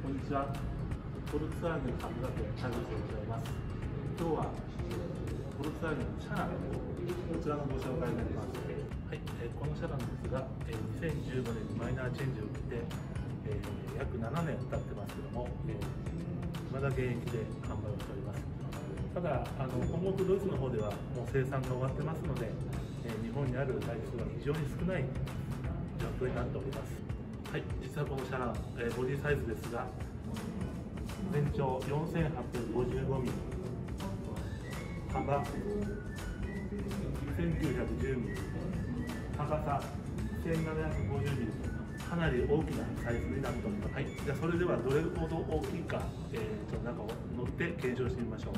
こんにちは。フォルクスワーゲン株学園田口でございます。今日はフォルクスワーゲンのシャラン、こちらのご紹介になります。はい、このシャランですが、2015年にマイナーチェンジを受けて、約7年経ってますけども、未だ現役で販売をしております。ただ、本国ドイツの方ではもう生産が終わってますので、日本にある台数は非常に少ない状況になっております。はい、実はこのシャラン、ボディサイズですが、全長4855ミリ、幅1910ミリ、高さ1750ミリと、かなり大きなサイズになっております。はい、じゃあそれではどれほど大きいか、中を乗って検証してみましょう。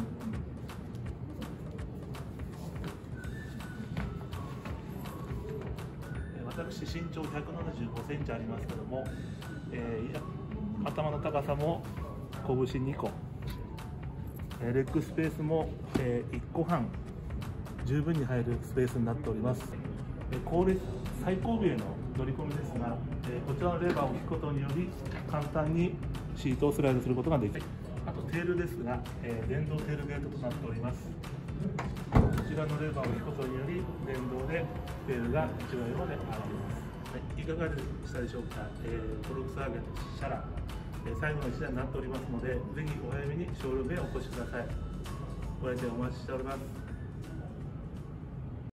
私、身長175センチありますけども、頭の高さも拳2個、レッグスペースも1個半、十分に入るスペースになっております。最後尾への乗り込みですが、こちらのレバーを引くことにより簡単にシートをスライドすることができる。あとテールですが、電動テールゲートとなっております。こちらのレバーを引くことにより電動でテールが一番上まで上がります。はい、いかがでしたでしょうか。フォルクスワーゲンのシャラン、最後の一台になっておりますので、ぜひお早めにショールームへお越しください。ご来店お待ちしております。